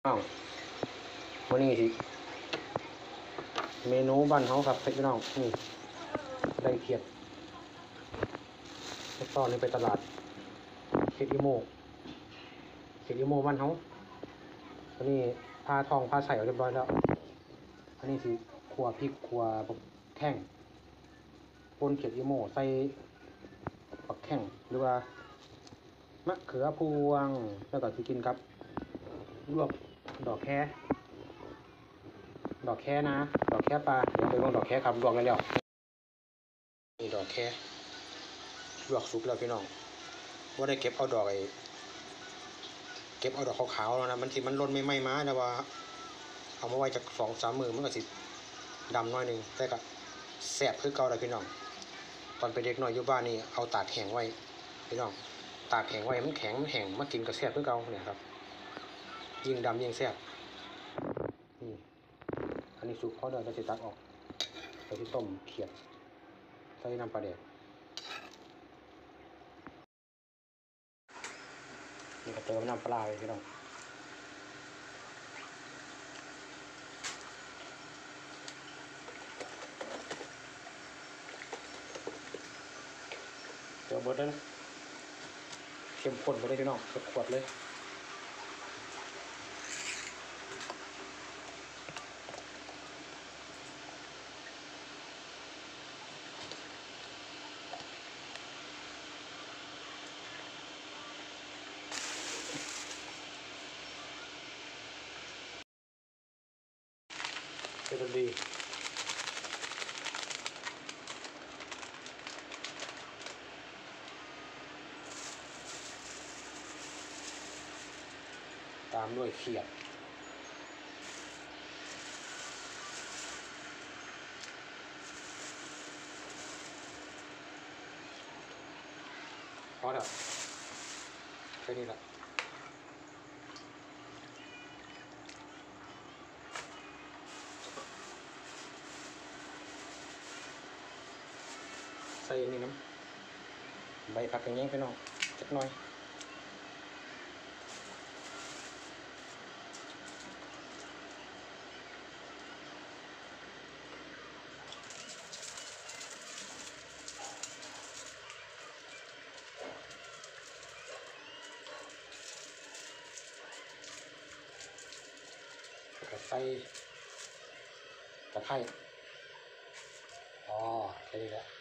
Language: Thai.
อ้าววันนี้สิเมนูบ้านเฮาครับพี่น้องนี่ได้เขียดตอนนี้ไปตลาดเขียดอีโมบ้านเฮาอันนี้ผ้าทองผ้าใส่เรียบร้อยแล้วอันนี้สิขัวพริกขัวแข้งปนเขียดอีโมใส่ปักแข้งหรือว่ามะเขือพวงแล้วก็สิกินครับลวกดอกแคนะดอกแคปลาเดี๋ยวไปลองดอกแคครับลวกแล้วนี่ดอกแคลวกสุกแล้วพี่น้องว่าได้เก็บเอาดอกขาวๆแล้วนะมันร่นไม่ไหม้มาแต่ว่าเอามาไว้จาก2-3 มื้อมันก็สิดำน้อยนึงแต่ก็แซ่บคือเก่าเลยพี่น้องตอนเป็นเด็กน้อยอยู่บ้านนี่เอาตากแห้งไว้พี่น้องตากแห้งไว้มันแข็งมันแห้งมากินก็แซ่บคือเก่าเนี่ยครับยิ่งดำยิ่งแซ่บนี่อันนี้สุกพอเดี๋ยวเราจะตักออกไปที่ต้มเขียดใส่น้ำปลาแดกนี่ก็เติมน้ำปลาไปพี่น้องเดี๋ยวเบิดแล้วนะเข้มข้นไปเลยพี่น้องขวดเลยเป็นดีตามด้วยเขียดพอแล้วแค่นี้แหละใส่นี่น้ำใบผักอย่างเงี้ยพี่น้องจักหน่อยก็ใส่ตะไคร้อ๋อแค่นี้แหละ